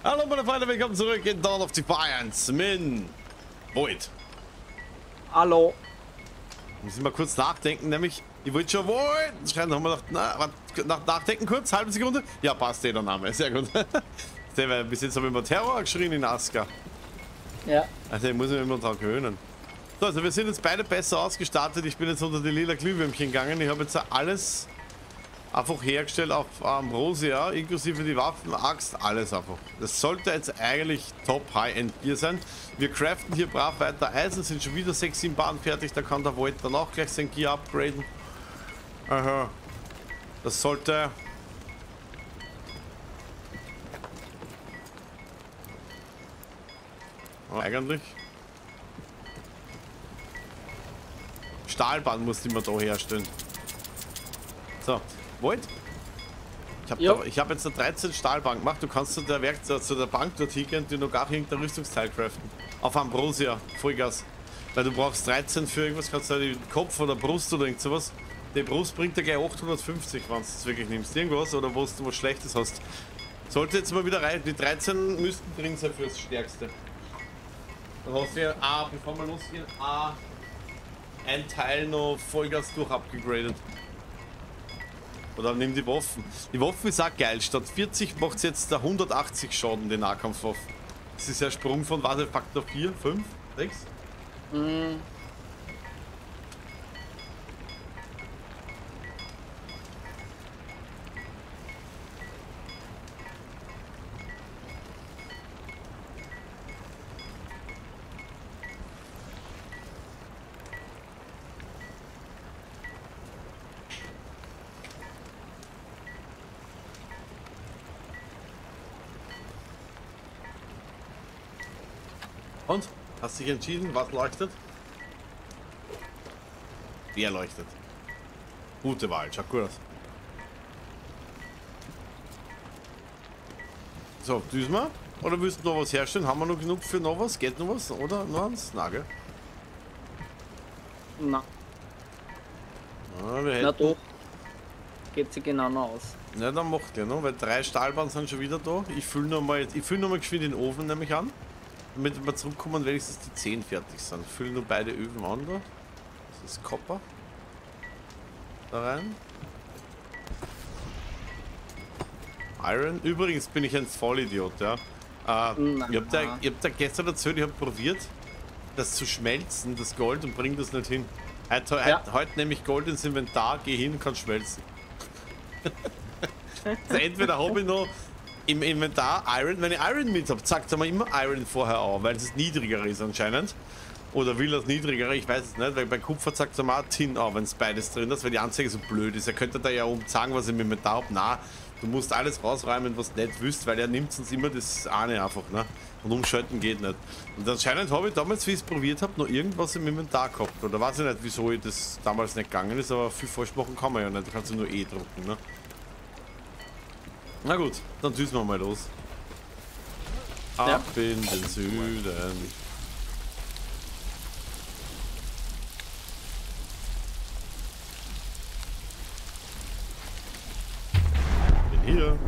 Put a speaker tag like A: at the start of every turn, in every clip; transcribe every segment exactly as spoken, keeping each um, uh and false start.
A: Hallo meine Freunde, willkommen zurück in Dawn of Defiance mit Void.
B: Hallo.
A: Muss ich mal kurz nachdenken, nämlich, ich wollte schon Void schreiben, haben wir gedacht, na, nach, nachdenken kurz, halbe Sekunde. Ja, passt eh der Name, sehr gut. Weil bis jetzt habe ich immer Terror geschrien in Aska.
B: Ja.
A: Also ich muss mich immer daran gewöhnen. So, also wir sind jetzt beide besser ausgestattet. Ich bin jetzt unter die lila Glühwürmchen gegangen. Ich habe jetzt alles einfach hergestellt auf Ambrosia, inklusive die Waffen, Axt, alles einfach. Das sollte jetzt eigentlich Top High-End Gear sein. Wir craften hier brav weiter Eisen, sind schon wieder sechs, sieben Bahnen fertig. Da kann der Void dann auch gleich sein Gear upgraden. Aha. Das sollte... Eigentlich... Stahlbahn musste ich mir da herstellen. So, Void? Ich habe hab jetzt eine dreizehn Stahlbank gemacht. Du kannst zu der, Werkzeug, zu der Bank dort hingehen und dir noch gar irgendein Rüstungsteil craften. Auf Ambrosia, Vollgas. Weil du brauchst dreizehn für irgendwas, kannst du den Kopf oder Brust oder irgend sowas. Die Brust bringt dir gleich achthundertfünfzig, wenn du es wirklich nimmst. Irgendwas oder wo du was Schlechtes hast. Sollte jetzt mal wieder rein. Die dreizehn müssten drin sein fürs Stärkste. Dann hast du ja, ah, bevor wir losgehen, ah, ein Teil noch Vollgas durch abgegradet. Oder nimm die Waffen. Die Waffen ist auch geil. Statt vierzig macht es jetzt der hundertachtzig Schaden, die Nahkampfwaffe. Das ist ja ein Sprung von, was, Faktor vier, fünf, sechs?
B: Mm.
A: Und? Hast dich entschieden, was leuchtet? Wer leuchtet? Gute Wahl, schaut gut aus. So, düsen wir? Oder willst du noch was herstellen? Haben wir noch genug für noch was? Geht noch was? Oder noch eins? Nagel?
B: Na.
A: Ah, wir
B: Na doch. Geht sie genau noch aus.
A: Na, dann macht ihr noch, weil drei Stahlbahnen sind schon wieder da. Ich fülle noch mal, ich fülle noch mal geschwind den Ofen nämlich an. Damit wir zurückkommen, wenigstens die zehn fertig sind. Füllen nur beide Öfen an da. Das ist Copper. Da rein. Iron. Übrigens bin ich ein Vollidiot, ja. Äh, ich hab da, ich hab da gestern erzählt, ich habe probiert, das zu schmelzen, das Gold, und bring das nicht hin. Heute, ja. heute, heute nehme ich Gold ins Inventar, gehe hin und kann schmelzen. Also entweder habe ich noch im Inventar Iron, wenn ich Iron mit habe, sagt er mir immer Iron vorher an, weil es niedriger ist anscheinend. Oder will das niedriger, ich weiß es nicht, weil bei Kupfer sagt er mal Tin an, wenn es beides drin ist, weil die Anzeige so blöd ist. Er könnte da ja oben sagen, was ich im Inventar habe. Nein, du musst alles rausräumen, was du nicht willst, weil er nimmt sonst immer das eine einfach, ne? Und umschalten geht nicht. Und anscheinend habe ich damals, wie ich es probiert habe, noch irgendwas im Inventar gehabt. Oder weiß ich nicht, wieso ich das damals nicht gegangen ist, aber viel falsch machen kann man ja nicht. Da kannst du nur E drucken, ne? Na gut, dann düsen wir mal los. Ab ja. in den Süden. Bin hier.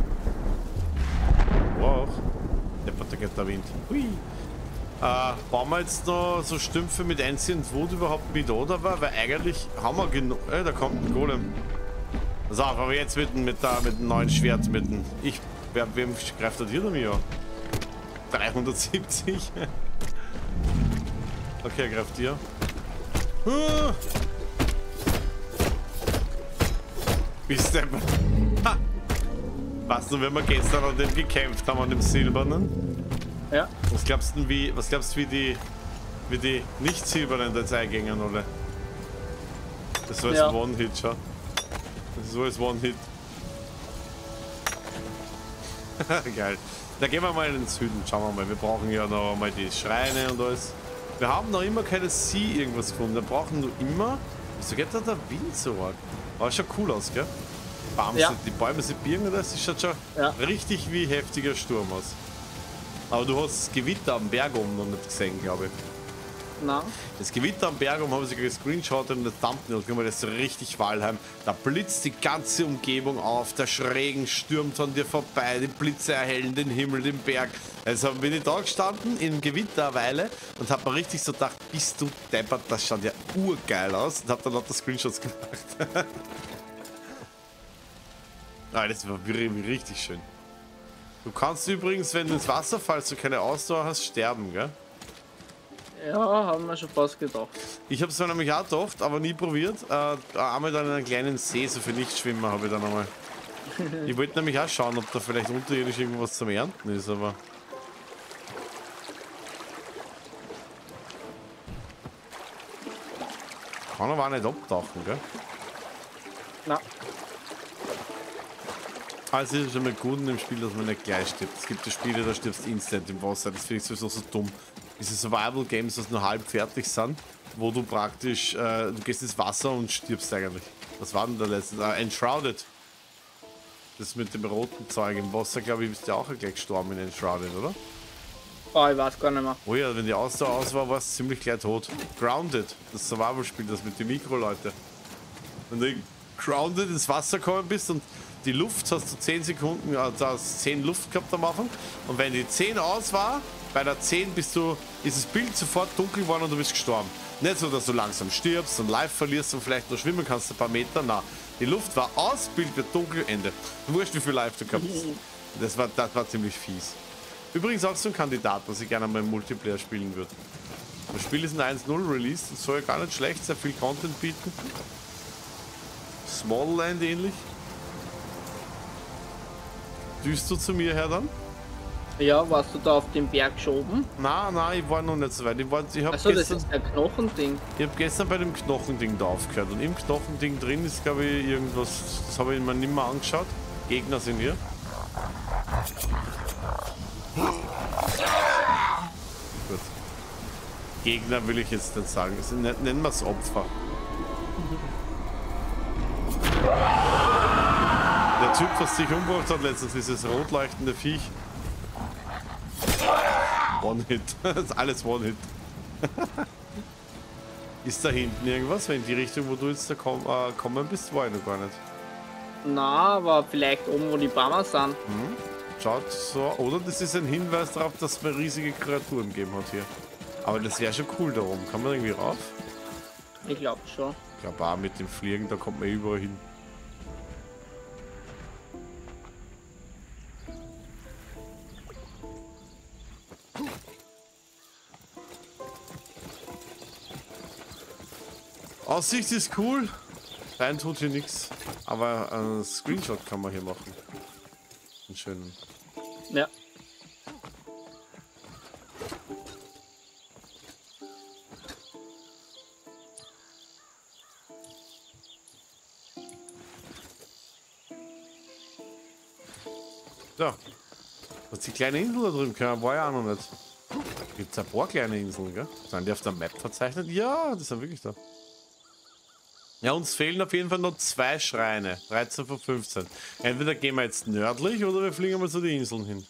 A: Wow. Da geht der Wind. Hui. Äh, bauen wir jetzt noch so Stümpfe mit Ancient Wood überhaupt mit, oder? Weil eigentlich haben wir genug. Äh, da kommt ein Golem. So, aber jetzt mit, mit, der, mit dem neuen Schwert, mit dem... Ich... Wer, wem greift das hier noch mir? dreihundertsiebzig? Okay, er greift dir. Uh. Bist du... Ha! Weißt du, wenn wir gestern an dem gekämpft haben, an dem Silbernen?
B: Ja.
A: Was glaubst du, wie... Was glaubst du, wie die... Wie die nicht-Silbernen da jetzt eingängen, oder? Das war jetzt ja. One-Hit, schau. Das ist alles One-Hit. Geil. Da gehen wir mal in den Süden, schauen wir mal. Wir brauchen ja noch mal die Schreine und alles. Wir haben noch immer keine Sea irgendwas gefunden. Wir brauchen nur immer... Wieso geht da der Wind so arg? Aber schaut cool aus, gell? Bams, ja. Die Bäume sind birgen, das schaut schon ja. richtig wie heftiger Sturm aus. Aber du hast das Gewitter am Berg oben noch nicht gesehen, glaube ich.
B: Na?
A: Das Gewitter am Berg, um haben sie gescreenshottet und das Thumbnail, guck mal, das ist so richtig Walheim. Da blitzt die ganze Umgebung auf, der Schrägen stürmt an dir vorbei, die Blitze erhellen den Himmel, den Berg. Also bin ich da gestanden in Gewitter eine Weile und hab mir richtig so gedacht, bist du deppert, das schaut ja urgeil aus und hab dann lauter Screenshots gemacht. Ah, das war richtig schön. Du kannst übrigens, wenn du ins Wasser fallst, du keine Ausdauer hast, sterben, gell?
B: Ja, haben wir schon fast gedacht.
A: Ich habe es mir nämlich auch gedacht, aber nie probiert. Äh, einmal dann in einem kleinen See, so für Nichtschwimmer habe ich dann einmal. Ich wollte nämlich auch schauen, ob da vielleicht unterirdisch irgendwas zum Ernten ist, aber... Kann aber auch nicht abtauchen, gell?
B: Na.
A: Also ist es schon mal gut in dem Spiel, dass man nicht gleich stirbt. Es gibt ja Spiele, da stirbst du instant im Wasser. Das finde ich sowieso so dumm. Diese Survival-Games, die nur halb fertig sind, wo du praktisch, äh, du gehst ins Wasser und stirbst eigentlich. Was war denn der letzte? Äh, Enshrouded. Das mit dem roten Zeug im Wasser, glaube ich, bist du auch gleich gestorben in Enshrouded, oder?
B: Oh, ich weiß gar nicht mehr.
A: Oh ja, wenn die Ausdauer aus war, warst du ziemlich gleich tot. Grounded, das Survival-Spiel, das mit den Mikroleute. Wenn du grounded ins Wasser gekommen bist und die Luft hast du zehn Sekunden, also hast zehn Luft gehabt am Anfang. Und wenn die zehn aus war, bei der zehn bist du, ist das Bild sofort dunkel geworden und du bist gestorben. Nicht so, dass du langsam stirbst und live verlierst und vielleicht nur schwimmen kannst ein paar Meter. Nein, die Luft war aus, Bild wird dunkel, Ende. Du wurscht, wie viel live du gehabt hast. Das war, das war ziemlich fies. Übrigens auch so ein Kandidat, was ich gerne mal im Multiplayer spielen würde. Das Spiel ist ein eins null Release, das soll ja gar nicht schlecht, sehr viel Content bieten. Small Land ähnlich. Düst du zu mir her dann?
B: Ja, warst du da auf den Berg geschoben?
A: Nein, nein, ich war noch nicht so weit. Ich, war, ich habe
B: Achso, das
A: gestern,
B: ist der Knochending.
A: ich hab gestern bei dem Knochending da aufgehört. Und im Knochending drin ist, glaube ich, irgendwas. Das habe ich mir nicht mehr angeschaut. Gegner sind hier. Gut. Gegner will ich jetzt nicht sagen. Das sind, nennen wir es Opfer. Der Typ, was sich umgebracht hat letztens, dieses rot leuchtende Viech. One-Hit. Das ist alles One-Hit. Ist da hinten irgendwas? Weil in die Richtung, wo du jetzt da komm, äh, kommen bist, war ich noch gar nicht.
B: Na, aber vielleicht oben, wo die Bäume sind.
A: Hm. Schaut so. Oder das ist ein Hinweis darauf, dass es mir riesige Kreaturen gegeben hat hier. Aber das wäre schon cool da oben. Kann man irgendwie rauf?
B: Ich glaube schon.
A: Ich glaube auch mit dem Fliegen, da kommt man überall hin. Aussicht ist cool. Rein tut hier nichts. Aber einen Screenshot kann man hier machen. Einen schönen.
B: Ja.
A: So. Was die kleine Insel da drüben können, war ja auch noch nicht. Gibt es ein paar kleine Inseln, gell? Sind die auf der Map verzeichnet? Ja, die sind wirklich da. Ja, uns fehlen auf jeden Fall noch zwei Schreine. dreizehn von fünfzehn. Entweder gehen wir jetzt nördlich oder wir fliegen mal zu den Inseln hin.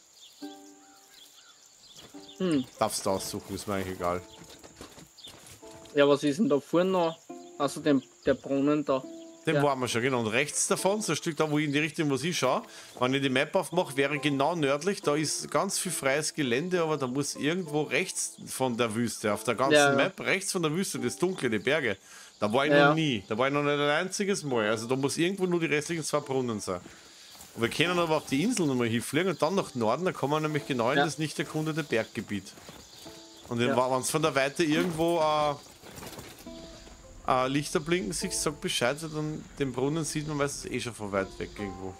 B: Hm.
A: Darfst du aussuchen, ist mir eigentlich egal.
B: Ja, was ist denn da vorne noch? Also den, der Brunnen da.
A: Den
B: Ja.
A: waren wir schon, genau. Und rechts davon, so ein Stück da, wo ich in die Richtung, wo ich schaue, wenn ich die Map aufmache, wäre genau nördlich. Da ist ganz viel freies Gelände, aber da muss irgendwo rechts von der Wüste, auf der ganzen
B: Ja, ja.
A: Map, rechts von der Wüste, das Dunkle, die Berge. Da war ich
B: Ja.
A: noch nie. Da war ich noch nicht ein einziges Mal. Also da muss irgendwo nur die restlichen zwei Brunnen sein. Und wir können aber auf die Insel nochmal hinfliegen und dann nach Norden, da kommen wir nämlich genau in
B: Ja.
A: das nicht erkundete Berggebiet. Und
B: Ja.
A: wenn es von der Weite irgendwo äh, äh, Lichter blinken sich, sagt Bescheid, weil dann den Brunnen sieht man meistens eh schon von weit weg irgendwo.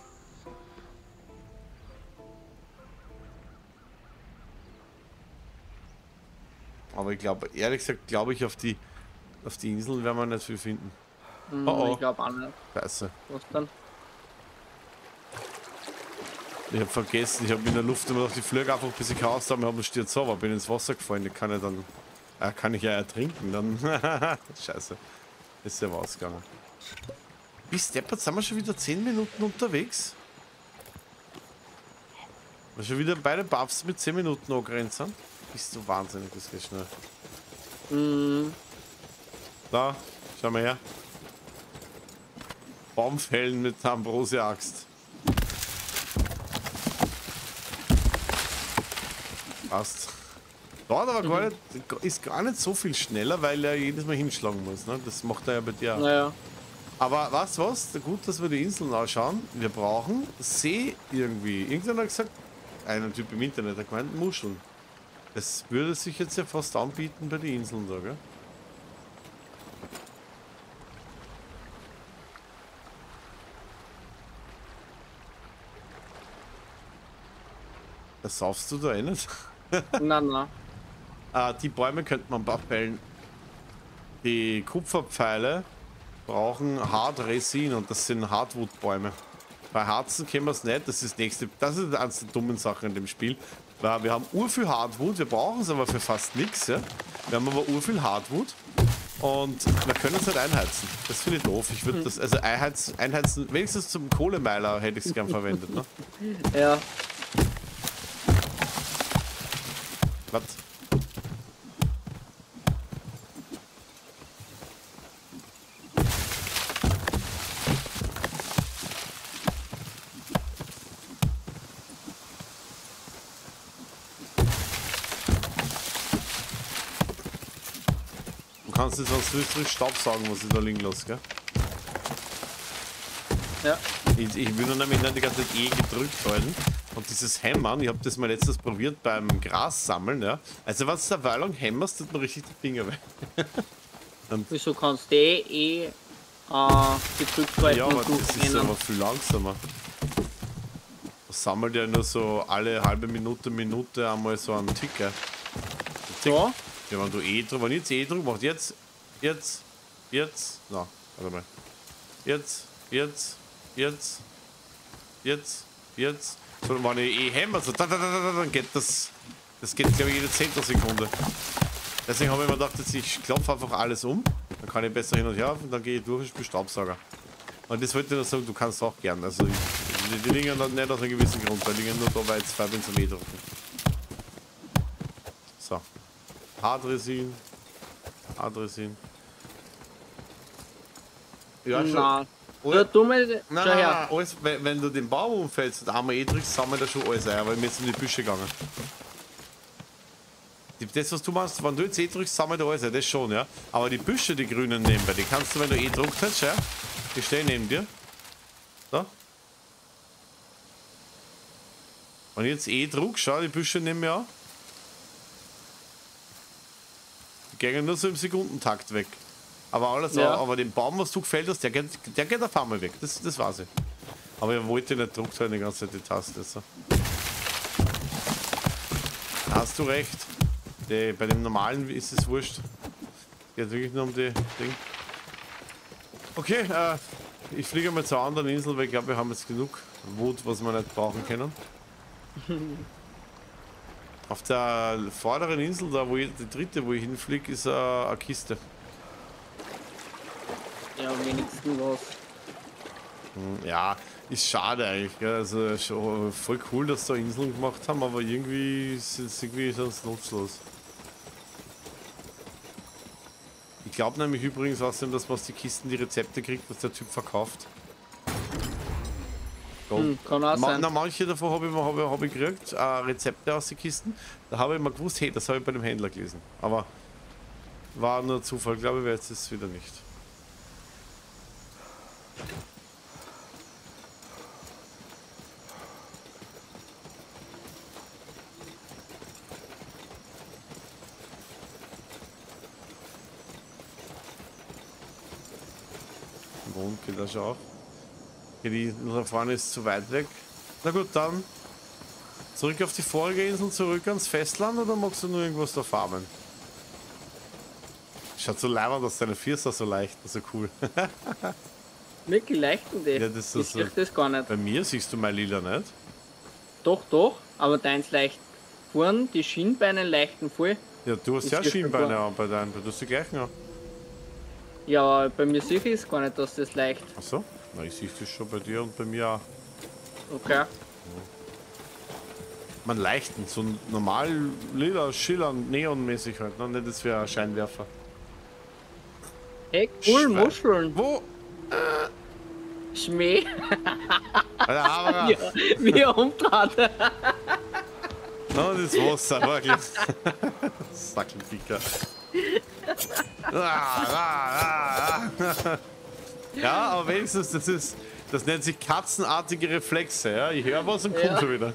A: Aber ich glaube, ehrlich gesagt, glaube ich, auf die auf die Inseln werden wir nicht viel finden.
B: Hm,
A: Oh, oh.
B: Ich glaube auch nicht.
A: Scheiße.
B: Was dann?
A: Ich habe vergessen, ich habe in der Luft immer noch die Flüge einfach bis ich raus habe, habe stürzt so, aber bin ins Wasser gefallen, die kann ich dann. Äh, kann ich ja ertrinken, dann. Scheiße. Ist ja ausgegangen. Bis deppert sind wir schon wieder zehn Minuten unterwegs. Wir schon wieder beide Buffs mit zehn Minuten angrenzt sind. Bist du wahnsinnig, das geht schnell.
B: Mhm.
A: Da, schau mal her. Baumfällen mit der Ambrosia-Axt. Passt. Dauert aber gar nicht, ist gar nicht so viel schneller, weil er jedes Mal hinschlagen muss. Ne? Das macht er ja bei dir auch.
B: Naja.
A: Aber weißt du was? Gut, dass wir die Inseln anschauen. Wir brauchen See irgendwie. Irgendjemand hat gesagt, ein Typ im Internet hat gemeint, Muscheln. Das würde sich jetzt ja fast anbieten bei den Inseln da, gell? Das saufst du da eh nicht?
B: Na, na.
A: Ah, die Bäume könnte man abfällen. Die Kupferpfeile brauchen Hard Resin und das sind Hardwood-Bäume. Bei Harzen kennen wir es nicht, das ist das nächste. Das ist eines der dummen Sachen in dem Spiel. Weil wir haben urviel Hardwood, wir brauchen es aber für fast nichts. Ja? Wir haben aber urviel Hardwood und wir können es nicht einheizen. Das finde ich doof. Ich würde das, also einheizen, einheizen, wenigstens zum Kohlemeiler hätte ich es gern verwendet. Ne?
B: Ja.
A: Was? Du kannst jetzt als Österreich Staubsaugen, was ich da liegen lasse, gell?
B: Ja.
A: Ich, ich will nur nämlich nicht die ganze Zeit eh gedrückt halten. Und dieses Hämmern, ich habe das mal letztes probiert beim Gras sammeln, ja. Also was du eine Weile lang hämmerst, tut man richtig die Finger weg.
B: Wieso kannst du eh, eh äh, gedrückt halten?
A: Ja, aber
B: und
A: das ist aber viel langsamer. Das sammelt ja nur so alle halbe Minute, Minute einmal so einen Ticker.
B: So?
A: Ja, wenn du eh drüber, wenn ich jetzt eh drüber macht, jetzt, jetzt, jetzt, na, warte mal. Jetzt, jetzt, jetzt, jetzt, jetzt. So, wenn ich eh hämmer, so, da, da, da, da, dann geht das, das geht glaube ich jede Zehntelsekunde. Deswegen habe ich mir gedacht, jetzt ich klopfe einfach alles um, dann kann ich besser hin und her und dann gehe ich durch und spiele Staubsauger. Und das wollte ich noch sagen, du kannst auch gern. Also die, die liegen nicht aus einem gewissen Grund, weil die liegen nur da, weil jetzt zwei Pinsel drücken. So. Hardresin. Hardresin. Ja, schon.
B: Na.
A: Oh,
B: Der dumme.
A: Nein,
B: Schau
A: nein,
B: her.
A: nein, alles, wenn, wenn du den Baum umfällst und einmal eh drückst, sammelt er schon alles ein, weil wir sind in die Büsche gegangen. Die, das, was du machst, wenn du jetzt eh drückst, sammelt er alles ein, das schon, ja. Aber die Büsche, die grünen nebenbei, die kannst du, wenn du eh drückt hast, ja. Die stehen neben dir. So. Wenn ich jetzt eh druck, schau, die Büsche nehmen mir an. Die gehen nur so im Sekundentakt weg. Aber alles,
B: Ja.
A: aber den Baum, was du gefällt hast, der geht, der geht auf einmal weg. Das, das weiß ich. Aber ich wollte nicht druckt halt die ganze Zeit die Taste. So. Hast du recht. Die, bei dem normalen ist es wurscht. Geht wirklich nur um die Ding. Okay, äh, ich fliege mal zur anderen Insel, weil ich glaube, wir haben jetzt genug Wut, was wir nicht brauchen können. Auf der vorderen Insel, da wo ich, die dritte, wo ich hinfliege, ist äh, eine Kiste.
B: Ja, wenigstens was.
A: Hm, ja, ist schade eigentlich. Gell? Also schon voll cool, dass sie da Inseln gemacht haben, aber irgendwie ist es irgendwie sonst nutzlos. Ich glaube nämlich übrigens außerdem, dass man aus die Kisten die Rezepte kriegt, was der Typ verkauft.
B: Hm, kann auch
A: Ma
B: sein.
A: na, manche davon habe ich, hab ich, hab ich gekriegt, äh, Rezepte aus den Kisten. Da habe ich mal gewusst, hey, das habe ich bei dem Händler gelesen. Aber war nur Zufall, glaube ich, wäre jetzt es wieder nicht. Wohnt geht das schon auch. Okay, die da vorne ist zu weit weg. Na gut, dann zurück auf die vorige Insel, zurück ans Festland oder magst du nur irgendwas da farmen? Schaut so leibend aus, deine Vierser so leicht, so cool.
B: Wirklich leicht und die.
A: Ja, das ist
B: ich
A: so-
B: sehe das gar nicht.
A: Bei mir siehst du mein Lila nicht.
B: Doch, doch, aber deins leicht vorn, die Schienbeine leichten voll.
A: Ja, du hast
B: Das
A: ja
B: geht
A: Schienbeine
B: sogar.
A: an bei deinen, du hast die gleichen an.
B: Ja, bei mir sehe ich es gar nicht, dass das leicht.
A: Achso, na ich sehe das schon bei dir und bei mir auch.
B: Okay.
A: Man leichten, so normal lila, schillernd, neonmäßig halt, ne? Nicht das für Scheinwerfer.
B: Hey, cool,
A: Schwein.
B: Muscheln.
A: Wo?
B: Schmäh.
A: Aber
B: Ja, wie er umtrat.
A: no, das Wasser, wirklich. Sackelficker. Ja, aber wenigstens, das ist, das nennt sich katzenartige Reflexe, ja. Ich höre was und komme
B: Ja.
A: schon wieder.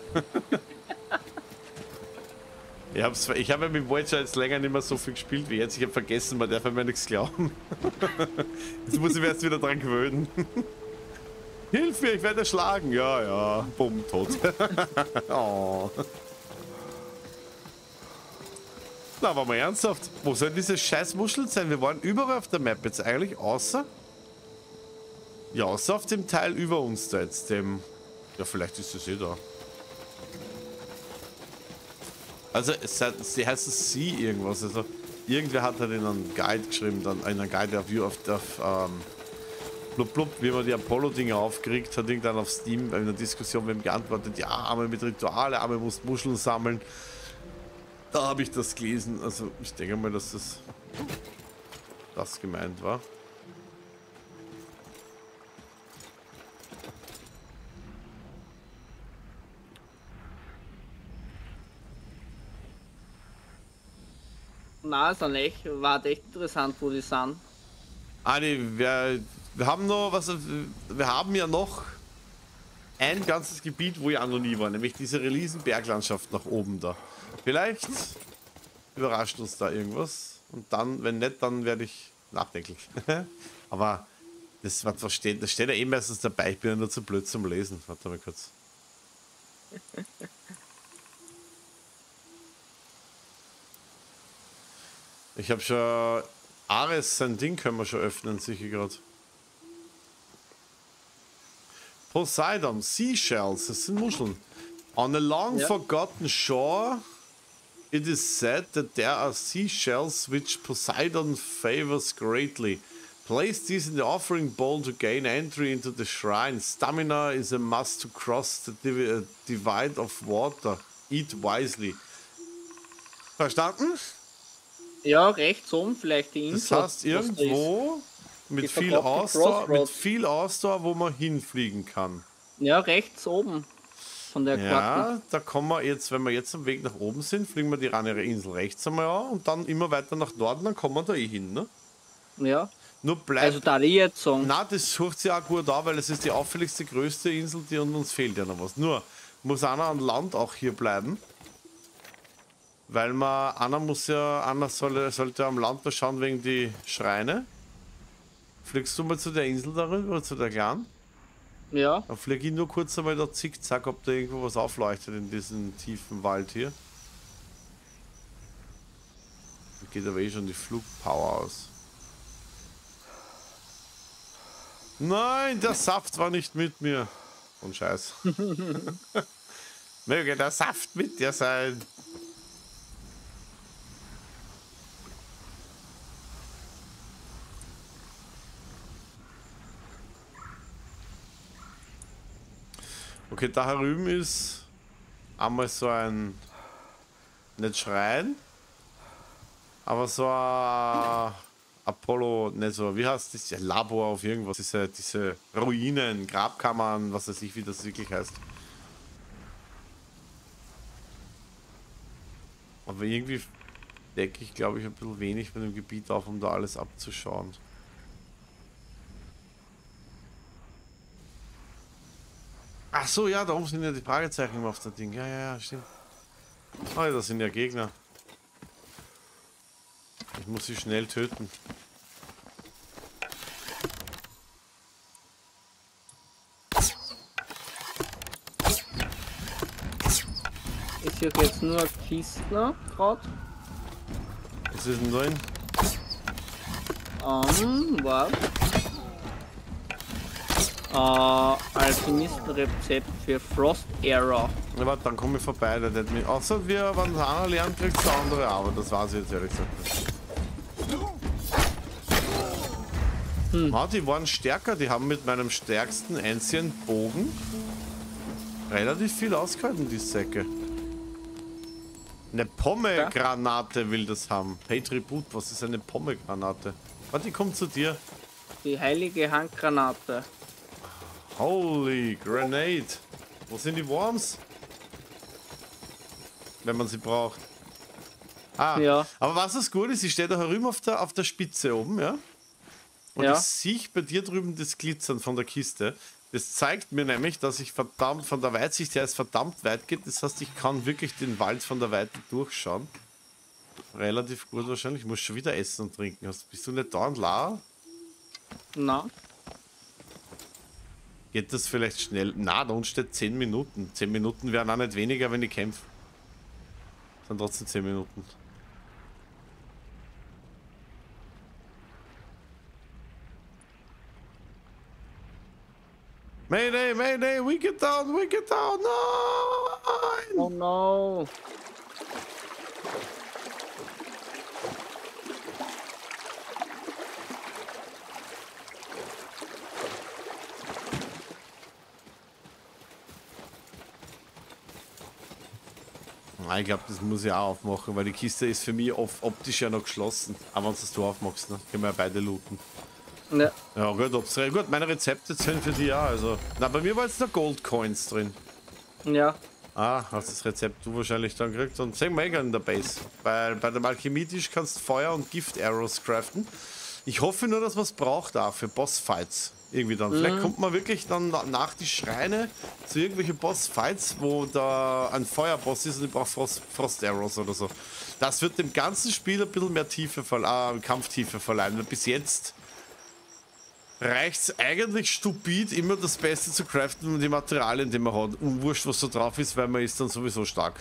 A: Ich hab's, ich habe ja mit Wald schon jetzt länger nicht mehr so viel gespielt wie jetzt. Ich habe vergessen, man darf mir nichts glauben. Jetzt muss ich mich erst wieder dran gewöhnen. Hilf mir, ich werde erschlagen. Ja, ja, bumm, tot. Oh. Na, aber mal ernsthaft. Wo sollen diese scheiß Muscheln sein? Wir waren überall auf der Map jetzt eigentlich, außer... Ja, außer auf dem Teil über uns da jetzt, dem... Ja, vielleicht ist das eh da. Also, es heißt es sie irgendwas. Also, irgendwer hat halt in einen Guide geschrieben, dann in einen Guide auf, auf, auf ähm, blub, blub, wie man die Apollo-Dinger aufkriegt, hat irgendwann auf Steam in einer Diskussion mit ihm geantwortet, ja, einmal mit Rituale, einmal musst Muscheln sammeln. Da habe ich das gelesen. Also, ich denke mal, dass das, das gemeint war.
B: Na, ist dann echt, war echt interessant, wo die sind.
A: Ah, nee, wir, wir haben noch, was, wir haben ja noch ein ganzes Gebiet, wo ich auch noch nie war, nämlich diese Riesen-Berglandschaft nach oben da. Vielleicht überrascht uns da irgendwas und dann, wenn nicht, dann werde ich nachdenklich. Aber das, was steht, das steht ja eh meistens dabei, ich bin ja nur zu blöd zum Lesen. Warte mal kurz. Ich habe schon... Ares, sein Ding können wir schon öffnen, sicher gerade. Poseidon, Seashells, das sind Muscheln. On a long
B: Ja.
A: forgotten shore, it is said that there are seashells which Poseidon favors greatly. Place these in the offering bowl to gain entry into the shrine. Stamina is a must to cross the div uh, divide of water. Eat wisely. Verstanden?
B: Ja, rechts oben vielleicht die
A: Das
B: Insel.
A: heißt
B: was da ist.
A: irgendwo mit
B: Die
A: viel,
B: verkaufte
A: Ausdauer, mit
B: Crossroads.
A: viel Ausdauer, wo man hinfliegen kann.
B: Ja, rechts oben von der Karte.
A: Ja, da kommen wir jetzt, wenn wir jetzt am Weg nach oben sind, fliegen wir die Ranere Insel rechts einmal an und dann immer weiter nach Norden, dann kommen wir da eh hin, ne?
B: Ja,
A: Nur bleibt...
B: also da die jetzt sagen.
A: Na, das sucht sich auch gut an, weil es ist die auffälligste, größte Insel, die und uns fehlt ja noch was. Nur, muss einer an Land auch hier bleiben. Weil man, einer muss ja, einer soll, sollte am Land mal schauen wegen die Schreine. Fliegst du mal zu der Insel darüber, oder zu der kleinen?
B: Ja,
A: Dann flieg ich nur kurz einmal da zickzack, ob da irgendwo was aufleuchtet in diesem tiefen Wald hier. Da geht aber eh schon die Flugpower aus. Nein, der Saft war nicht mit mir. Und Scheiß. Möge der Saft mit dir sein. Okay, da herüben ist einmal so ein, nicht Schrein, aber so ein Apollo, nicht so, wie heißt das, Labor auf irgendwas, diese, diese Ruinen, Grabkammern, was weiß ich, wie das wirklich heißt. Aber irgendwie decke ich, glaube ich, ein bisschen wenig mit dem Gebiet auf, um da alles abzuschauen. Ach so, ja, da oben sind ja die Fragezeichen immer auf der Ding. Ja, ja, ja, stimmt. Oh, ja, das sind ja Gegner. Ich muss sie schnell töten.
B: ich sehe jetzt nur Kistner gerade.
A: Was ist denn drin?
B: Ähm, was? Äh, Alchemistenrezept für Frost Era.
A: Na, warte, dann komme ich vorbei. Der hat mich. Außer wir, wenn der einer lernt, kriegt der andere, aber das weiß ich jetzt ehrlich gesagt nicht. Hm. Ah, die waren stärker, die haben mit meinem stärksten Ancient Bogen relativ viel ausgehalten, die Säcke. Eine Pomegranate will das haben. Pay Tribut, was ist eine Pomegranate? Warte, die kommt zu dir.
B: Die heilige Handgranate.
A: Holy Grenade. Wo sind die Worms? Wenn man sie braucht. Ah,
B: ja.
A: Aber was das gut ist, ich stehe da herüben auf der, auf der Spitze oben, ja? Und
B: ja.
A: ich sehe bei dir drüben das Glitzern von der Kiste. Das zeigt mir nämlich, dass ich verdammt von der Weitsicht her es verdammt weit geht. Das heißt, ich kann wirklich den Wald von der Weite durchschauen. Relativ gut wahrscheinlich. Ich muss schon wieder essen und trinken. Bist du nicht da und la?
B: Na.
A: Geht das vielleicht schnell? Na, da unten steht zehn Minuten. zehn Minuten wären auch nicht weniger, wenn ich kämpfe. Das sind trotzdem zehn Minuten. Mayday, Mayday, we get down, we get down, nein!
B: Oh no!
A: Ich glaube, das muss ich auch aufmachen, weil die Kiste ist für mich optisch ja noch geschlossen. Aber wenn du das Tor aufmachst, ne? Können wir ja beide looten.
B: Ja.
A: Ja gut, ob's, gut, meine Rezepte zählen für die ja, also. Na, bei mir war jetzt noch Gold Coins drin.
B: Ja.
A: Ah, hast das Rezept du wahrscheinlich dann gekriegt und sehen wir eh in der Base. Weil bei dem Alchemietisch kannst du Feuer- und Gift-Arrows craften. Ich hoffe nur, dass man es braucht auch für Bossfights. Irgendwie dann. Mhm. Vielleicht kommt man wirklich dann nach die Schreine zu irgendwelchen Bossfights, wo da ein Feuerboss ist und ich brauche Frost, Frost Arrows oder so. Das wird dem ganzen Spiel ein bisschen mehr Tiefe verleihen, äh, Kampftiefe verleihen. Weil bis jetzt reicht es eigentlich stupid, immer das Beste zu craften und die Materialien, die man hat. Und wurscht, was so drauf ist, weil man ist dann sowieso stark.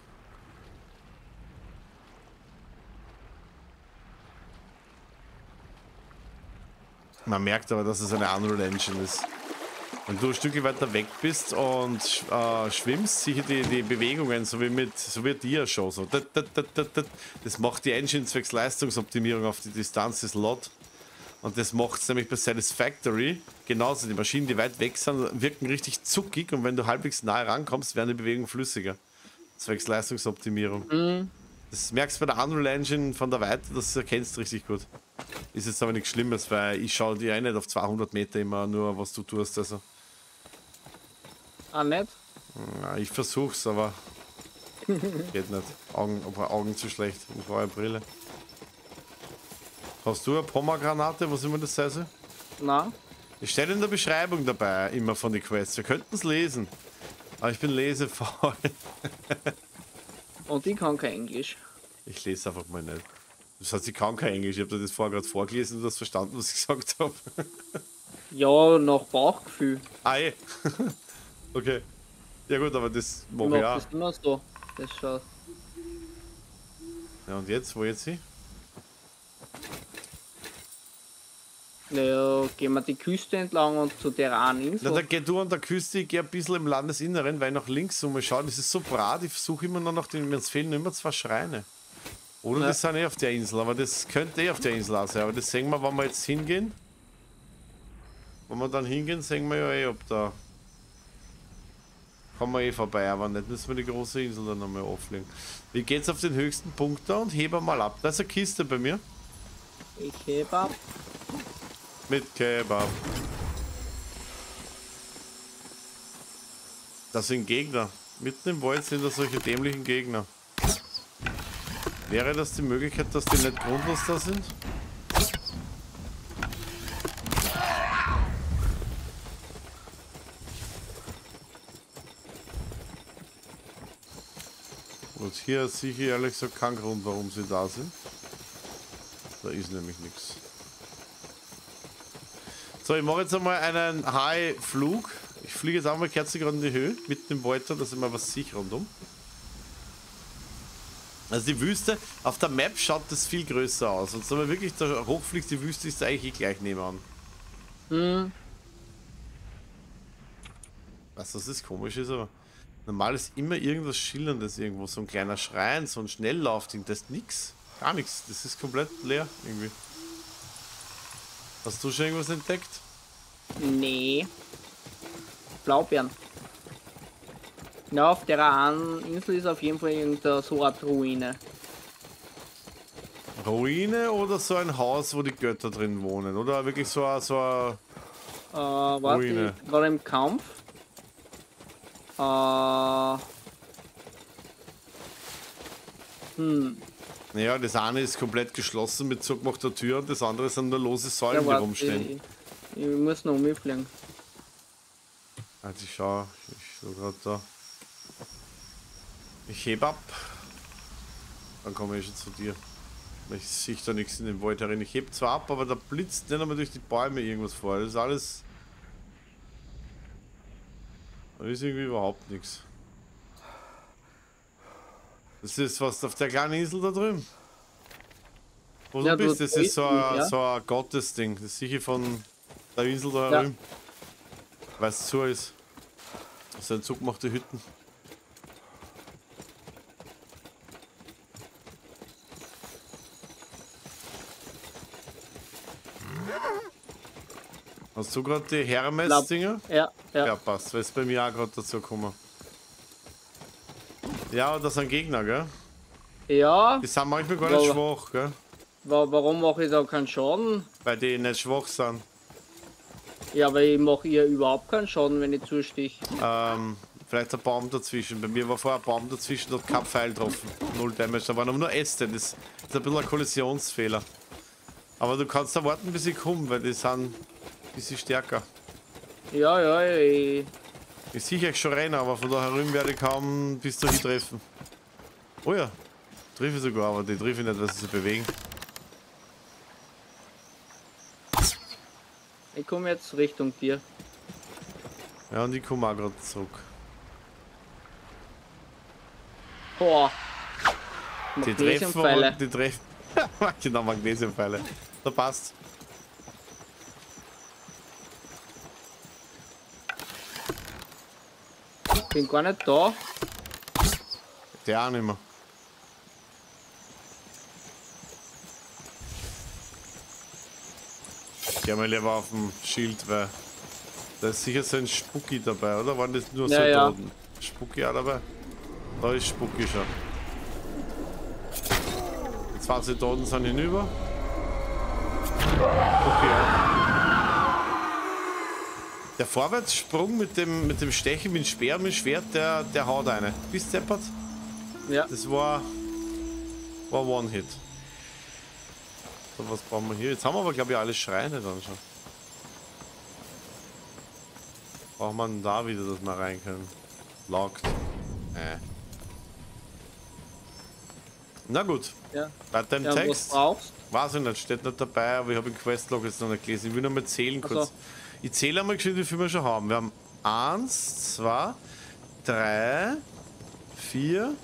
A: Man merkt aber, dass es eine Unreal Engine ist. Wenn du ein Stück weiter weg bist und äh, schwimmst, sicher die, die Bewegungen, so wie mit so wie dir schon so. Das macht die Engine zwecks Leistungsoptimierung auf die Distanz des Lot. Und das macht es nämlich bei Satisfactory genauso. Die Maschinen, die weit weg sind, wirken richtig zuckig und wenn du halbwegs nahe rankommst, werden die Bewegungen flüssiger. Zwecks Leistungsoptimierung. Mhm. Das merkst du bei der Unreal Engine von der Weite, das erkennst du richtig gut. Ist jetzt aber nichts Schlimmes, weil ich schaue dir ja nicht auf zweihundert Meter immer nur, was du tust. Also.
B: Ah, nicht?
A: Ja, ich versuch's, aber geht nicht. Augen, Augen zu schlecht. Ich brauche eine Brille. Hast du eine Pomegranate? Was immer das heißt?
B: Nein.
A: Es steht in der Beschreibung dabei, immer von den Quests. Wir könnten es lesen. Aber ich bin lesefaul.
B: Und ich kann kein Englisch.
A: Ich lese einfach mal nicht. Das heißt, ich kann kein Englisch. Ich habe dir das vorher gerade vorgelesen und du hast verstanden, was ich gesagt habe.
B: Ja, nach Bauchgefühl.
A: Ah, eh. Okay. Ja gut, aber das mache
B: ich
A: ich
B: mach
A: auch.
B: Das immer so. Das schaut.
A: Ja und jetzt? Wo jetzt hin?
B: Naja, gehen wir die Küste entlang und zu der einen Insel.
A: Na, da geh du an der Küste, ich gehe ein bisschen im Landesinneren, weil ich nach links umschaue. Das ist so brat, ich versuche immer noch nach den, mir fehlen immer zwei Schreine. Oder ja. Das sind eh auf der Insel, aber das könnte eh auf der Insel auch sein. Aber das sehen wir, wenn wir jetzt hingehen. Wenn wir dann hingehen, sehen wir ja eh, ob da. Kommen wir eh vorbei, aber nicht müssen wir die große Insel dann nochmal auflegen. Wie geht's auf den höchsten Punkt da und hebe mal ab? Da ist eine Kiste bei mir.
B: Ich hebe ab.
A: Mit Kebab. Das sind Gegner. Mitten im Wald sind da solche dämlichen Gegner. Wäre das die Möglichkeit, dass die nicht grundlos da sind? Und hier sehe ich ehrlich gesagt keinen Grund, warum sie da sind. Da ist nämlich nichts. So, ich mache jetzt einmal einen High-Flug. Ich fliege jetzt einmal Kerze gerade in die Höhe, mitten im Wald, dass ich mal was sehe rundum. Also die Wüste, auf der Map schaut das viel größer aus. Und wenn man wirklich da hochfliegt, die Wüste ist da eigentlich eh gleich nebenan.
B: Mhm.
A: Was das ist komisch ist, aber normal ist immer irgendwas Schillerndes irgendwo. So ein kleiner Schrein, so ein Schnelllaufding, das ist nix. Gar nichts. Das ist komplett leer irgendwie. Hast du schon irgendwas entdeckt?
B: Nee. Blaubeeren. Ja, auf der einen Insel ist auf jeden Fall irgendeine so eine Ruine.
A: Ruine oder so ein Haus, wo die Götter drin wohnen? Oder wirklich so eine, so eine
B: Äh, warte,
A: Ruine?
B: ich bin gerade im Kampf. Äh. Hm.
A: Naja, das eine ist komplett geschlossen mit zugemachter Tür und das andere sind nur lose Säulen,
B: Ja,
A: die
B: warte,
A: rumstehen.
B: ich, ich muss noch umfliegen.
A: Also ich schau, ich schau gerade da. Ich heb ab. Dann komme ich schon zu dir. Ich sehe da nichts in den Wald herin. Ich heb zwar ab, aber da blitzt nicht einmal durch die Bäume irgendwas vor. Das ist alles. Da ist irgendwie überhaupt nichts. Das ist was auf der kleinen Insel da drüben. Wo
B: Ja,
A: du bist,
B: du
A: das ist so ein,
B: ja?
A: so ein Gottesding. Das ist sicher von der Insel da
B: Ja.
A: drüben. Weil es zu ist. Das sind zugemachte Hütten. Hast du gerade die Hermes-Dinger?
B: Ja, ja.
A: Ja, passt. Weil es bei mir auch gerade dazu gekommen. Ja, das sind Gegner, gell?
B: Ja.
A: Die sind manchmal gar nicht
B: Wa-
A: schwach, gell?
B: wa- Warum mache ich da keinen Schaden?
A: Weil die nicht schwach sind.
B: Ja, aber ich mache ihr überhaupt keinen Schaden, wenn ich zustich.
A: Ähm, vielleicht ein Baum dazwischen. Bei mir war vorher ein Baum dazwischen, da hat kein Pfeil getroffen. Null Damage, da waren aber nur Äste. Das ist ein bisschen ein Kollisionsfehler. Aber du kannst da warten, bis ich komme, weil die sind ein bisschen stärker.
B: Ja, ja, ich,
A: Ich sehe euch schon rein, aber von da herüben werde ich kaum bis dahin treffen. Oh ja, treffe ich sogar, aber die treffe ich nicht, weil sie sich bewegen.
B: ich komme jetzt Richtung dir.
A: Ja, und ich komme auch gerade zurück.
B: Boah.
A: Die treffen,
B: Magnesiumpfeile.
A: aber die treffen. Genau, Magnesiumpfeile. Da passt.
B: Bin gar nicht da.
A: Der auch nicht mehr. Geh mal lieber auf dem Schild, weil da ist sicher so ein Spucki dabei, oder? Waren das nur
B: Ja,
A: Soldaten?
B: ja.
A: Spucki auch dabei? Da ist Spucki schon. Die zwei Soldaten sind hinüber. Okay, ja. Der Vorwärtssprung mit dem, mit dem Stechen mit dem Speer und mit dem Schwert, der, der haut eine. Bist deppert?
B: Ja.
A: Das war, war One-Hit. So, was brauchen wir hier? Jetzt haben wir aber, glaube ich, alle Schreine dann schon. Braucht man da wieder, dass wir rein können? Locked. Äh. Na gut.
B: Ja.
A: Weiter im
B: Ja, was
A: Text.
B: brauchst?
A: Weiß ich nicht, steht nicht dabei, aber ich habe den Questlog jetzt noch nicht gelesen. Ich will noch mal zählen
B: Ach
A: kurz.
B: so.
A: Ich zähle einmal geschwind, wie viel wir schon haben. Wir haben eins, zwei, drei, vier,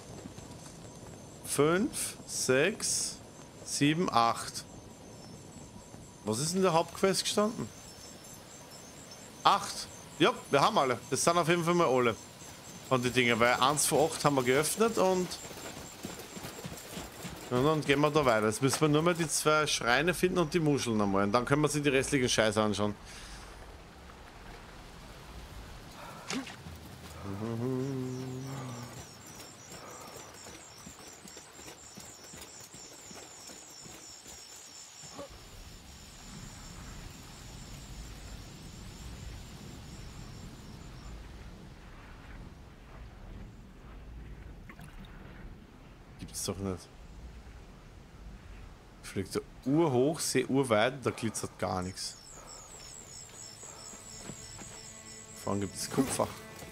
A: fünf, sechs, sieben, acht. Was ist in der Hauptquest gestanden? acht. Ja, wir haben alle. Das sind auf jeden Fall mal alle. Von die Dinge, weil eins von acht haben wir geöffnet und. Und dann gehen wir da weiter. Jetzt müssen wir nur mal die zwei Schreine finden und die Muscheln einmal. Und dann können wir sich die restlichen Scheiße anschauen. Gibt's doch nicht. Ich fliege so urhoch, sehe urweit, da glitzert gar nichts. Vorne gibt es Kupfer.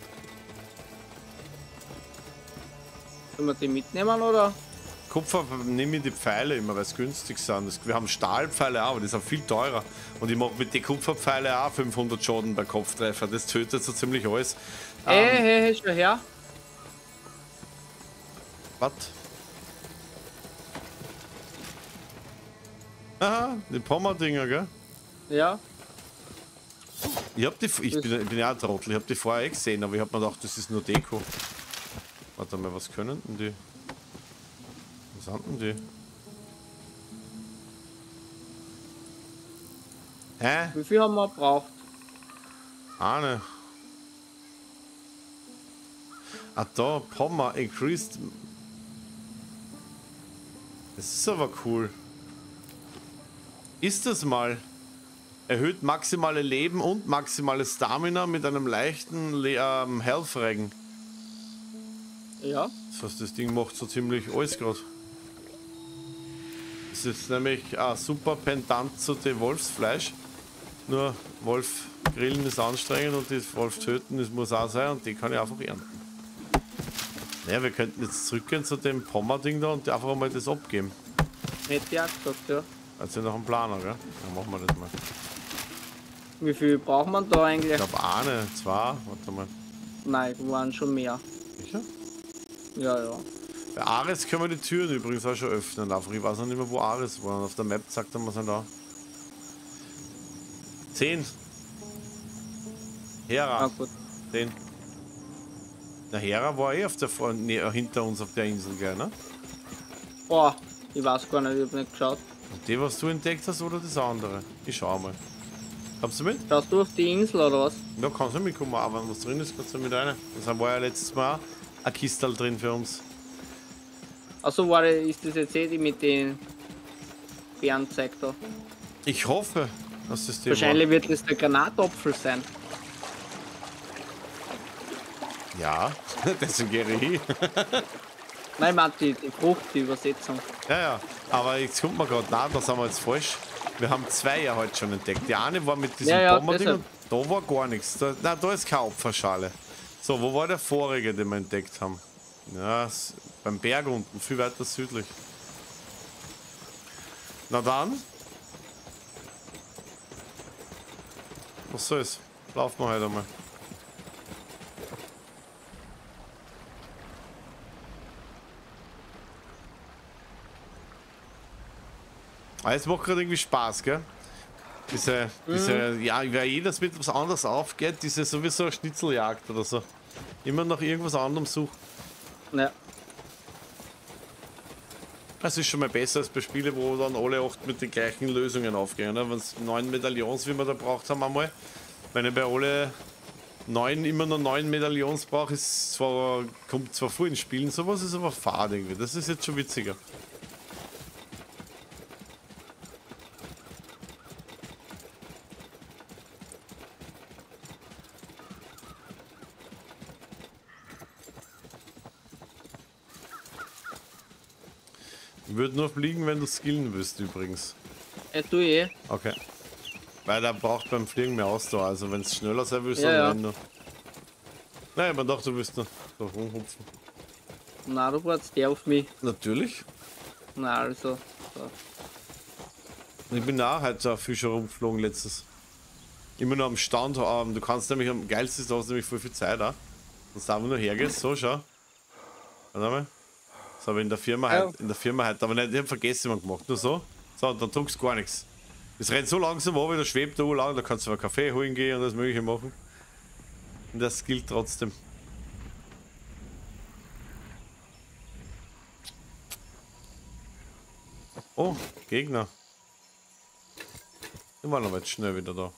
B: Sollen wir die mitnehmen oder?
A: Kupfer nehme ich die Pfeile immer, weil es günstig sind. Das- Wir haben Stahlpfeile auch, aber die sind viel teurer. Und ich mache mit den Kupferpfeile auch fünfhundert Schaden bei Kopftreffer. Das tötet so ziemlich alles.
B: Hey,
A: Ähm,
B: hey, hey, schau her.
A: Was? Aha, die Pommerdinger, gell?
B: Ja.
A: Ich, hab die, ich, bin, ich bin ja ein Trottel, ich habe die vorher eh gesehen, aber ich habe mir gedacht, das ist nur Deko. Warte mal, was können denn die? Was sind denn die? Hä?
B: Wie viel haben wir gebraucht?
A: Ahne. Ah, da, Pommer, increased. Das ist aber cool. Ist das mal? Erhöht maximale Leben und maximale Stamina mit einem leichten Le ähm, Health-Regen.
B: Ja.
A: Das heißt, das Ding macht so ziemlich alles gerade. Das ist nämlich ein super Pendant zu dem Wolfsfleisch. Nur Wolf grillen ist anstrengend und das Wolf töten, das muss auch sein und die kann ich einfach ernten. Naja, wir könnten jetzt zurückgehen zu dem Pommer-Ding da und einfach mal das abgeben.
B: Hätte ich auch gesagt, ja.
A: Also noch ein Planer, gell? Dann machen wir das mal.
B: Wie viel braucht man da eigentlich?
A: Ich glaube eine, zwei, warte mal.
B: Nein, waren schon mehr.
A: Sicher?
B: Ja, ja.
A: Bei Ares können wir die Türen übrigens auch schon öffnen. Einfach. Ich weiß noch nicht mehr, wo Ares war. Auf der Map sagt er, wir sind da. Zehn. Hera.
B: Ah, gut.
A: Zehn. Der Hera war eh auf der, nee, hinter uns auf der Insel, gell, ne?
B: Boah, ich weiß gar nicht, ich hab nicht geschaut.
A: Und die, was du entdeckt hast, oder das andere? Ich schau mal. Kommst du mit?
B: Schaust du auf die Insel oder was?
A: Ja, kannst du mitkommen, aber wenn was drin ist, kannst du mit rein. Das war ja letztes Mal auch ein Kistel drin für uns.
B: Achso, war ist das jetzt eh die mit den Bären zeigt da?
A: Ich hoffe, dass das die
B: Wahrscheinlich
A: war.
B: wird das der Granatapfel sein.
A: Ja, deswegen gehe ich hin.
B: Nein, man die, die Frucht, die Übersetzung.
A: Ja, ja, aber jetzt kommt man gerade, nein, da sind wir jetzt falsch. Wir haben zwei ja heute schon entdeckt. Die eine war mit diesem
B: Ja, ja,
A: Bomberding und
B: deshalb.
A: da war gar nichts. Da, nein, da ist keine Opferschale. So, wo war der vorige, den wir entdeckt haben? Ja, s- beim Berg unten, viel weiter südlich. Na dann. Was soll's? Laufen wir halt einmal. Aber es macht gerade irgendwie Spaß, gell? Diese, diese, ja, weil jedes mit was anderes aufgeht, diese sowieso eine Schnitzeljagd oder so. Immer nach irgendwas anderem suchen.
B: Ja.
A: Das ist schon mal besser als bei Spielen, wo dann alle acht mit den gleichen Lösungen aufgehen. Ne? Wenn es neun Medaillons, wie wir da braucht haben einmal, wenn ich bei alle neun immer noch neun Medaillons brauche, ist zwar, kommt zwar vor in Spielen sowas, ist aber fad irgendwie. Das ist jetzt schon witziger. Würde nur fliegen, wenn du skillen willst übrigens.
B: Ja, du eh.
A: Okay. Weil der braucht beim Fliegen mehr Ausdauer, also wenn es schneller sein willst,
B: Ja,
A: dann
B: ja.
A: renn nur. Nein, man dachte, du willst noch so rumhupfen.
B: Na, du warst der auf mich.
A: Natürlich.
B: Na, also. So.
A: Ich bin auch heute so ein Fischer rumgeflogen letztes. Immer nur am Stand haben. Du kannst nämlich am geilsten ist, du hast nämlich voll viel Zeit auch. Dass du einfach nur hergehst, so schau. Warte mal. Das habe ich in der Firma
B: Ja.
A: heute, in der Firma heute, aber nicht, ich habe vergessen, was gemacht. Nur so. So, und dann druckst du gar nichts. Es rennt so langsam ab, da schwebt da lang, da kannst du einen Kaffee holen gehen und das Mögliche machen. Und das gilt trotzdem. Oh, Gegner. Die waren aber jetzt schnell wieder da.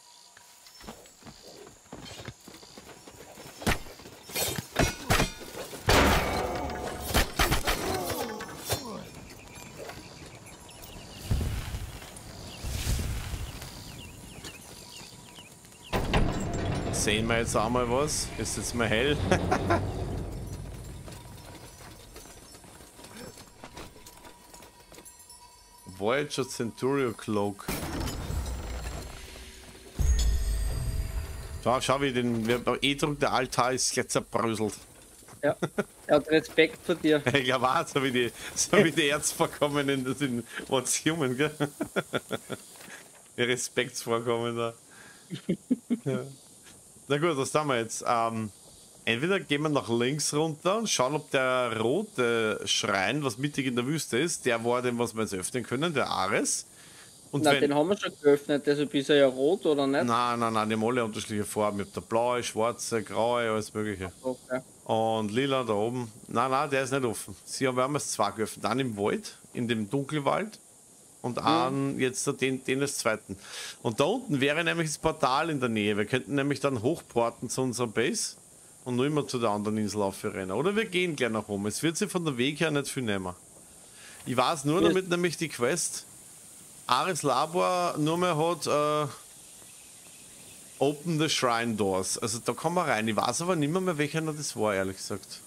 A: Sehen wir jetzt auch mal was? Ist jetzt mal hell. Voyager Centurion Cloak. Schau, schau wie den E-Druck, der Altar ist jetzt zerbröselt.
B: Ja. Er hat Respekt vor dir.
A: Ich glaube auch, so wie die, so wie die Erzvorkommenen, das in What's Human, gell? Die Respektsvorkommen da. Ja. Na gut, was tun wir jetzt? Ähm, entweder gehen wir nach links runter und schauen, ob der rote Schrein, was mittig in der Wüste ist, der war dem, was wir jetzt öffnen können, der Ares. Und
B: Na,
A: wenn,
B: den haben wir schon geöffnet, deshalb ist er ja rot, oder nicht?
A: Nein, nein, nein, die haben alle unterschiedliche Farben. Ich hab da blaue, schwarze, graue, alles mögliche.
B: Okay.
A: Und lila da oben. Nein, nein, der ist nicht offen. Sie haben, wir haben es zwei geöffnet. Einen im Wald, in dem Dunkelwald. Und einen jetzt den, den als zweiten. Und da unten wäre nämlich das Portal in der Nähe. Wir könnten nämlich dann hochporten zu unserer Base. und nur immer zu der anderen Insel aufrennen. Oder wir gehen gleich nach oben. Es wird sich von der Weg her nicht viel nehmen. Ich weiß nur,
B: Ja.
A: damit nämlich die Quest Ares Labor nur mehr hat äh, Open the Shrine Doors. Also da kann man rein. Ich weiß aber nicht mehr, mehr welcher noch das war, ehrlich gesagt.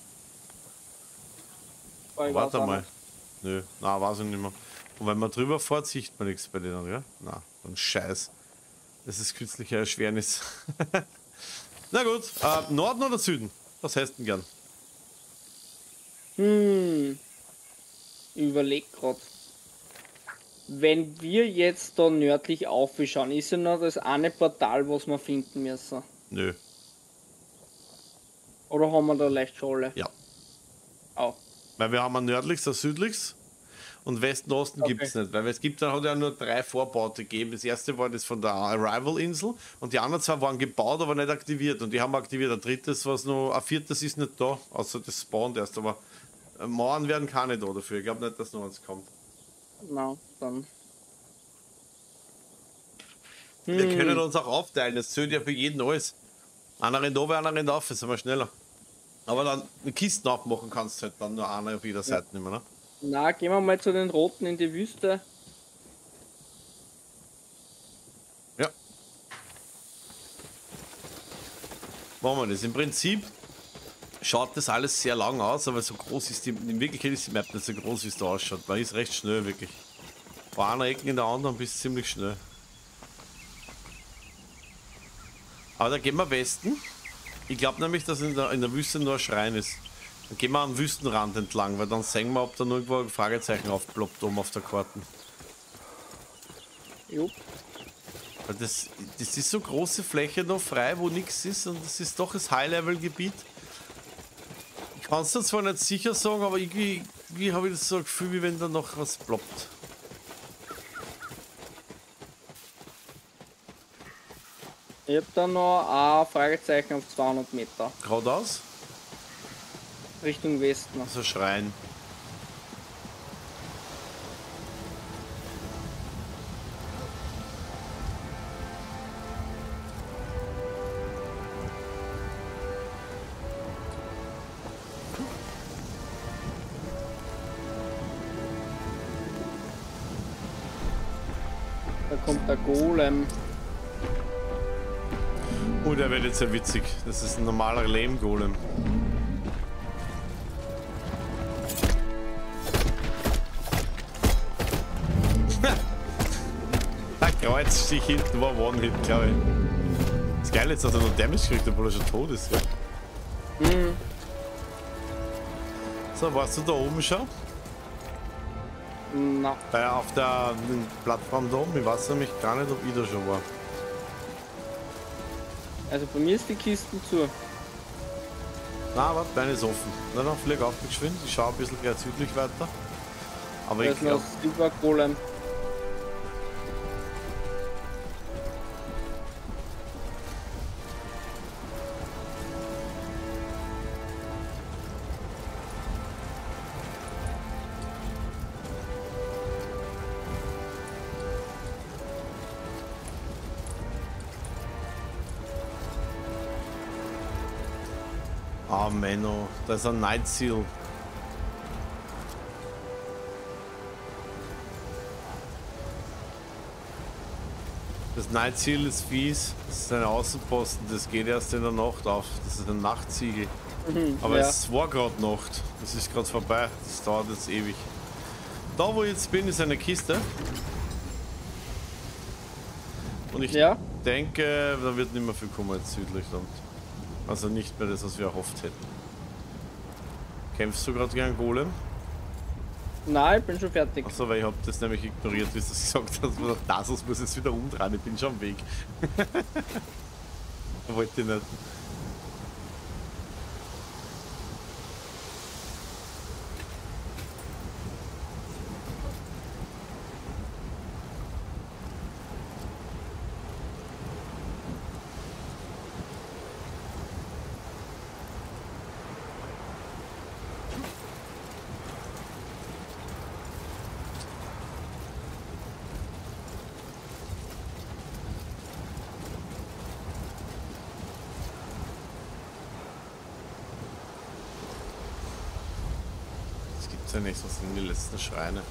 B: Aber ich
A: Warte
B: weiß auch
A: mal.
B: nicht.
A: Nö, na weiß ich nicht mehr. Und wenn man drüber fährt, sieht man nichts bei denen, ja? Na, ein Scheiß. Das ist künstliche Erschwernis. Na gut, äh, Norden oder Süden? Was heißt denn gern?
B: Hm. Ich überleg grad. Wenn wir jetzt da nördlich aufschauen, ist ja noch das eine Portal, was wir finden müssen.
A: Nö,
B: Oder haben wir da leicht schon alle?
A: ja.
B: Auch.
A: Weil wir haben ein nördliches, ein südliches und Westen, Osten
B: Okay.
A: gibt es nicht. Weil es gibt, da hat ja nur drei Vorbaute gegeben. Das erste war das von der Arrival-Insel und die anderen zwei waren gebaut, aber nicht aktiviert. Und die haben wir aktiviert. Ein drittes, was noch, ein viertes ist nicht da, außer das spawnt erst. Aber äh, Mauern werden keine da dafür. Ich glaube nicht, dass noch eins kommt.
B: Na, dann.
A: Wir
B: Hm.
A: können uns auch aufteilen, das zählt ja für jeden alles. Einer rennt runter, einer rennt auf, jetzt sind wir schneller. Aber dann eine Kisten aufmachen kannst du halt dann nur einer auf jeder Seite nicht mehr, ne?
B: Na, gehen wir mal zu den Roten in die Wüste.
A: Ja. Machen wir das. Im Prinzip schaut das alles sehr lang aus, aber so groß ist die, in Wirklichkeit ist die Map nicht so groß, wie es da ausschaut. Man ist recht schnell, wirklich. Von einer Ecke in der anderen bist du ziemlich schnell. Aber da gehen wir Westen. Ich glaube nämlich, dass in der, in der Wüste nur ein Schrein ist. Dann gehen wir am Wüstenrand entlang, weil dann sehen wir, ob da nur irgendwo ein Fragezeichen aufploppt oben auf der Karte.
B: Jupp.
A: Weil das, das ist so große Fläche noch frei, wo nichts ist und das ist doch das High-Level-Gebiet. Ich kann es zwar nicht sicher sagen, aber irgendwie, irgendwie habe ich das so ein Gefühl, wie wenn da noch was ploppt.
B: Ich hab da noch ein Fragezeichen auf zweihundert Meter.
A: Geradeaus?
B: Richtung Westen.
A: So Schrein.
B: Da kommt der Golem.
A: Oh, der wird jetzt ja witzig. Das ist ein normaler Lehmgolem. Der Kreuzstich hinten war One-Hit, glaube ich. Das Geile ist, dass er noch Damage kriegt, obwohl er schon tot ist. Ja.
B: Hm.
A: So, warst du da oben schon?
B: Na,
A: Bei, auf der Plattform da oben? Ich weiß nämlich gar nicht, ob ich da schon war.
B: also bei mir ist die Kiste zu.
A: Na, warte, deine ist offen. Na, dann flieg auf geschwind. Ich schaue ein bisschen gleich südlich weiter. Aber
B: Da
A: ich
B: ist noch
A: glaube,
B: Silber Golem.
A: ah, Menno, da ist ein Night Seal. Das Night Seal ist fies. Das ist ein Außenposten. Das geht erst in der Nacht auf. Das ist ein Nachtsiegel.
B: Mhm,
A: Aber
B: ja.
A: es war gerade Nacht. Das ist gerade vorbei. Das dauert jetzt ewig. Da, wo ich jetzt bin, ist eine Kiste. Und ich
B: Ja.
A: denke, da wird nicht mehr viel kommen jetzt südlich. Dann. Also nicht mehr das, was wir erhofft hätten. Kämpfst du gerade gegen Golem?
B: Nein, ich bin schon fertig.
A: Achso, weil ich habe das nämlich ignoriert, wie du das gesagt hast. Das muss man jetzt wieder umdrehen, ich bin schon am Weg. Wollte ich nicht. Gibt's ja nicht, was sind die letzten Schreine?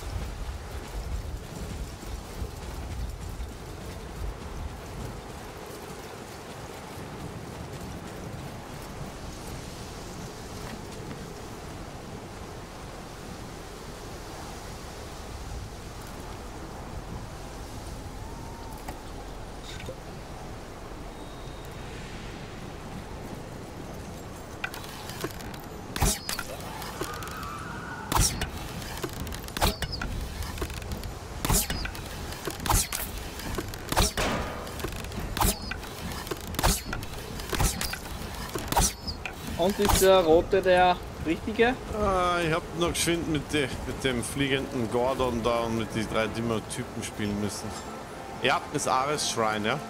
B: Und ist der rote der richtige?
A: Ah, ich hab noch geschwind mit, de, mit dem fliegenden Gordon da und mit den drei Dimmer-Typen spielen müssen. Ja, das Ares Shrine, ja.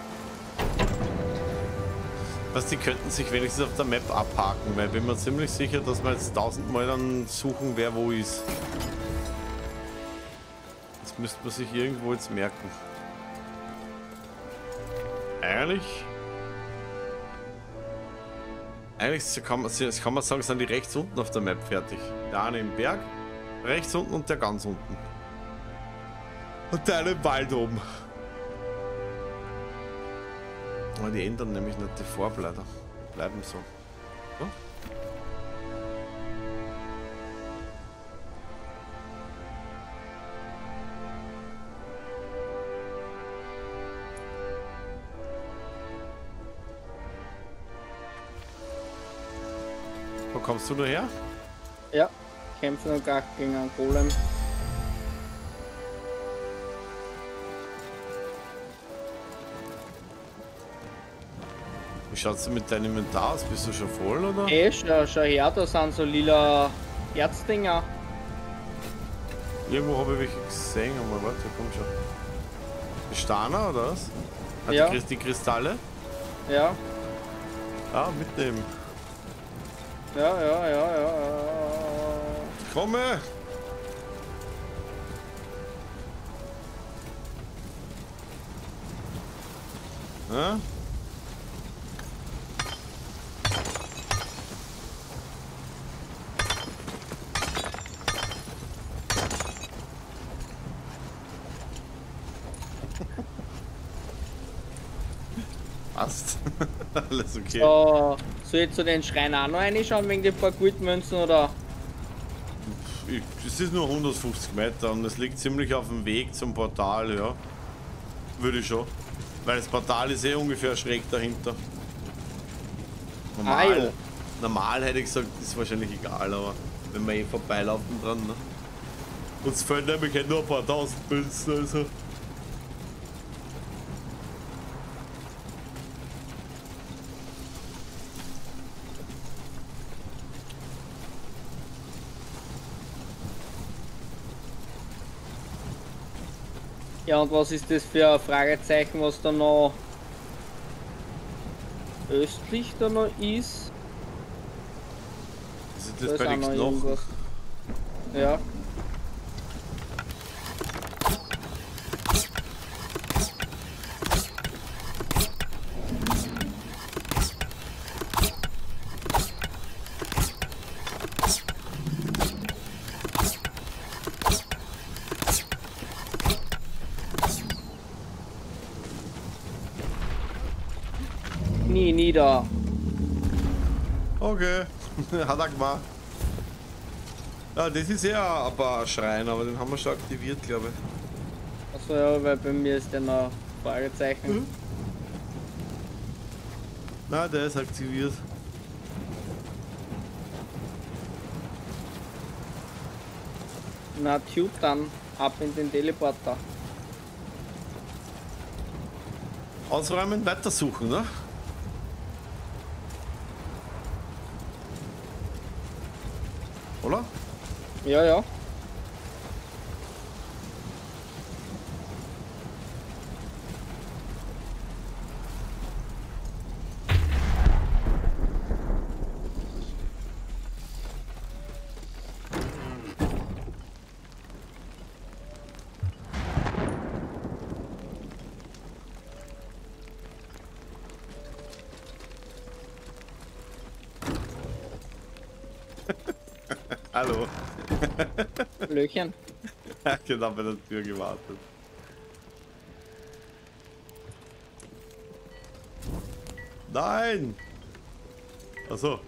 A: Was, die könnten sich wenigstens auf der Map abhaken, weil ich bin mir ziemlich sicher, dass wir jetzt tausendmal dann suchen, wer wo ist. Das müsste man sich irgendwo jetzt merken. Eigentlich? Eigentlich kann man, kann man sagen, sind die rechts unten auf der Map fertig. Der eine im Berg, rechts unten und der ganz unten. Und der eine im Wald oben. Aber die ändern nämlich nicht die Vorblätter. Bleiben so. So. Wo kommst du nur her?
B: Ja, kämpfen noch gar gegen einen Golem.
A: Wie schaut's denn mit deinem Inventar aus? Bist du schon voll, oder?
B: Eh, schau, schau her, da sind so lila Herzdinger.
A: Irgendwo habe ich welche gesehen, aber warte, komm schon. Bestaner oder was? Hat
B: Ja.
A: die, die Kristalle?
B: Ja,
A: Ah, mitnehmen.
B: ja, ja, ja, ja.
A: Komme! Ja? Passt. Alles okay.
B: So, soll ich zu den Schrein auch noch reinschauen wegen den paar Goldmünzen oder?
A: Ich, es ist nur hundertfünfzig Meter und es liegt ziemlich auf dem Weg zum Portal, ja. Würde ich schon. Weil das Portal ist eh ungefähr schräg dahinter. Normal,
B: Ah, ja.
A: normal hätte ich gesagt, ist wahrscheinlich egal, aber wenn wir eh vorbeilaufen dran, ne? Uns fällt nämlich halt nur ein paar tausend Münzen, also.
B: Ja, und was ist das für ein Fragezeichen, was da noch östlich da noch ist?
A: Ist
B: Da
A: das
B: ist
A: bei
B: auch
A: den
B: noch
A: Knochen?
B: irgendwas. Ja. Nie nieder.
A: Okay, hat er gemacht. Ja, das ist ja ein paar Schrein, aber den haben wir schon aktiviert, glaube ich.
B: Achso, ja, weil bei mir ist der noch Fragezeichen.
A: Mhm. Na, der ist aktiviert.
B: Na, tut dann ab in den Teleporter.
A: Ausräumen, weitersuchen, ne? Oder?
B: Ja, ja.
A: Hallo.
B: Löchern.
A: Genau bei der Tür gewartet. Nein! Achso.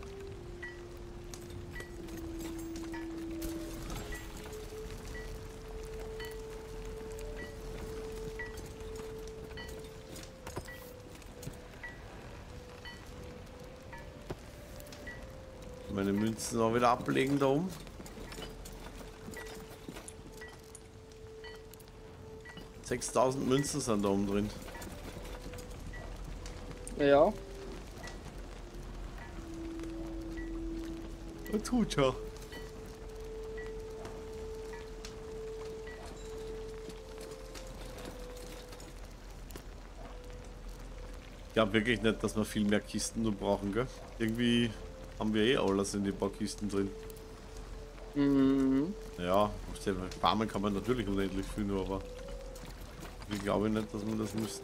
A: Meine Münzen auch wieder ablegen da oben. sechstausend Münzen sind da oben drin.
B: Ja.
A: Und tut ja. Ich glaube wirklich nicht, dass wir viel mehr Kisten nur brauchen, gell? Irgendwie haben wir eh alles in die paar Kisten drin.
B: Mhm.
A: Ja, farmen kann man natürlich unendlich viel, nur aber ich glaube nicht, dass wir das müssen.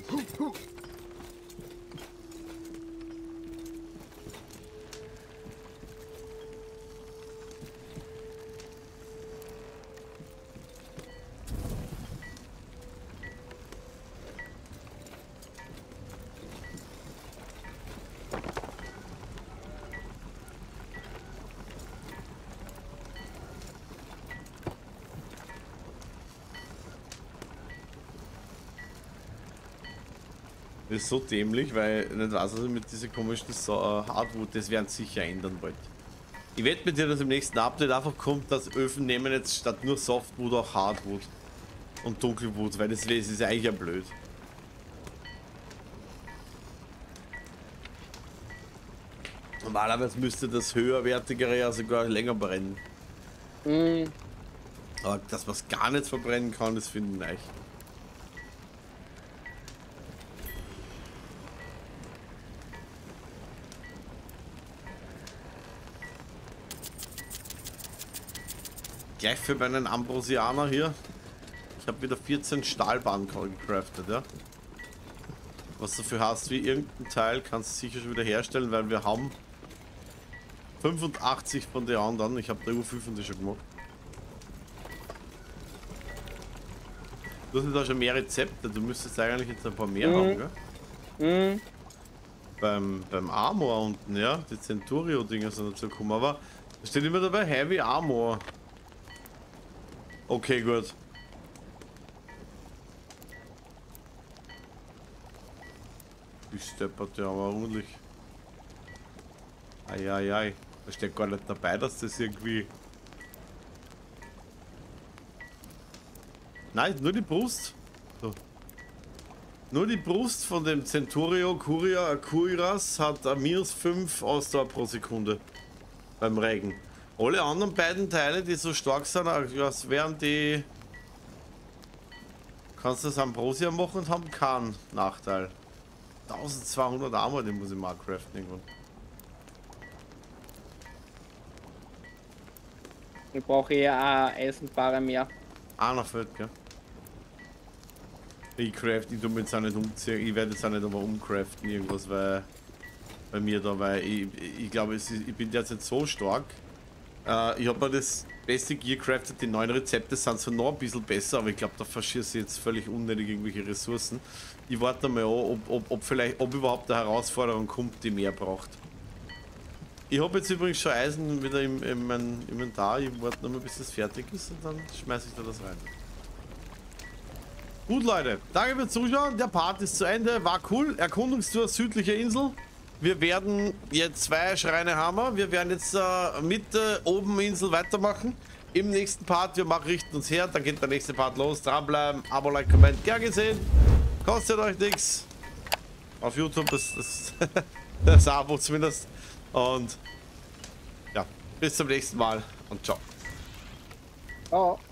A: Das ist so dämlich, weil ich nicht weiß, was ich mit diesen komischen so uh, Hardwood, das werden sicher ändern bald. Ich wette mit dir, dass im nächsten Update einfach kommt, dass Öfen nehmen jetzt statt nur Softwood auch Hardwood und Dunkelwood, weil das, das ist eigentlich ja blöd. Normalerweise müsste das höherwertigere ja sogar länger brennen.
B: Mhm.
A: Aber dass man es gar nicht verbrennen kann, das finde ich echt. Gleich für meinen Ambrosianer hier. Ich habe wieder vierzehn Stahlbahnen gecraftet, ja. Was dafür heißt, wie irgendein Teil kannst du sicher schon wieder herstellen, weil wir haben fünfundachtzig von den anderen. Ich habe da über fünfhundert schon gemacht. Du hast jetzt auch schon mehr Rezepte, du müsstest eigentlich jetzt ein paar mehr mhm. haben, gell?
B: Mhm.
A: Beim, beim Armor unten, ja, die Centurio-Dinger sind dazu gekommen, aber da steht immer dabei Heavy Armor. Okay, gut. Die steppert ja aber ordentlich. Eieiei. Da steht gar nicht dabei, dass das irgendwie... Nein, nur die Brust. So. Nur die Brust von dem Centurio Curia Cuiras hat minus fünf Ausdauer pro Sekunde. Beim Regen. Alle anderen beiden Teile, die so stark sind, als wären die... Kannst du das Ambrosia machen und haben keinen Nachteil. eintausendzweihundert Armor, den muss ich mal craften irgendwann.
B: Ich brauche eher eine Eisenbahre mehr.
A: Ah, noch fällt, gell? Ich craft, ich tu mir jetzt auch nicht umziehen, ich werde jetzt auch nicht aber umcraften irgendwas, weil... Bei mir da, weil ich, ich glaube, ich bin derzeit so stark. Uh, ich habe mir das beste Gear craftet, die neuen Rezepte sind so noch ein bisschen besser, aber ich glaube, da verschieße ich jetzt völlig unnötig irgendwelche Ressourcen. Ich warte mal an, ob, ob, ob vielleicht, ob überhaupt eine Herausforderung kommt, die mehr braucht. Ich habe jetzt übrigens schon Eisen wieder im, in meinem Inventar, ich warte noch mal, bis das fertig ist und dann schmeiße ich da das rein. Gut, Leute, danke fürs Zuschauen, der Part ist zu Ende, war cool, Erkundungstour südliche Insel. Wir werden jetzt zwei Schreine haben. Wir werden jetzt äh, Mitte, oben Insel weitermachen. Im nächsten Part, wir machen, richten uns her. Dann geht der nächste Part los. Dranbleiben, Abo, Like, Comment, gern gesehen. Kostet euch nichts. Auf YouTube ist das, das Abo zumindest. Und ja, bis zum nächsten Mal und ciao.
B: Ciao.